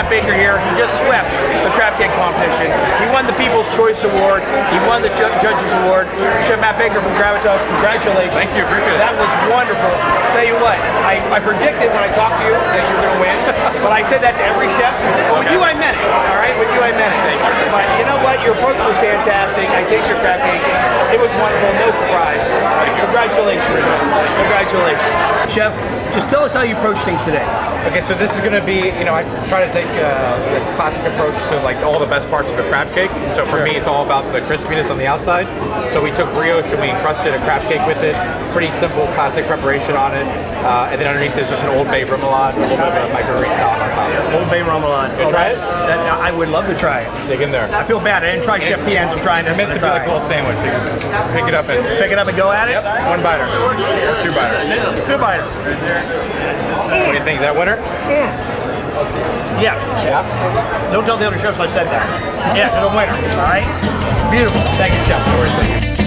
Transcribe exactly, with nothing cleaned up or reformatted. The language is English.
Baker here. He just swept the crab cake competition. He won the People's Choice Award. He won the Ju Judges Award. Chef Matt Baker from Gravitas, congratulations. Thank you, appreciate it. That was wonderful. Tell you what, I, I predicted when I talked to you that you were going to win, but I said that to every chef. But with you, I meant it. All right, with you, I meant it. But you know what? Your approach was fantastic. I taste your crab cake. It was wonderful. No surprise. Congratulations. Congratulations. Chef, just tell us how you approach things today. Okay, so this is going to be, you know, I try to take uh, the classic approach to like all the best parts of a crab cake. So for me, it's all about the crispiness on the outside. So we took brioche and we encrusted a crab cake with it. Pretty simple, classic preparation on it. Uh, and then underneath is just an Old Bay remoulade, a little bit of a microgreen salad on top. Old Bay remoulade. You try it? That, I would love to try it. Dig in there. I feel bad. I didn't try Chef T N's. I'm trying this. It's meant to be like a little sandwich. You can pick it up and pick it up and go at it. Yep. One biter or two biters. Two biters. What do you think? Is that winner? Yeah. Yeah. Don't tell the other chefs I said that. Yes, it's a winner. All right. Beautiful. Thank you, Chef.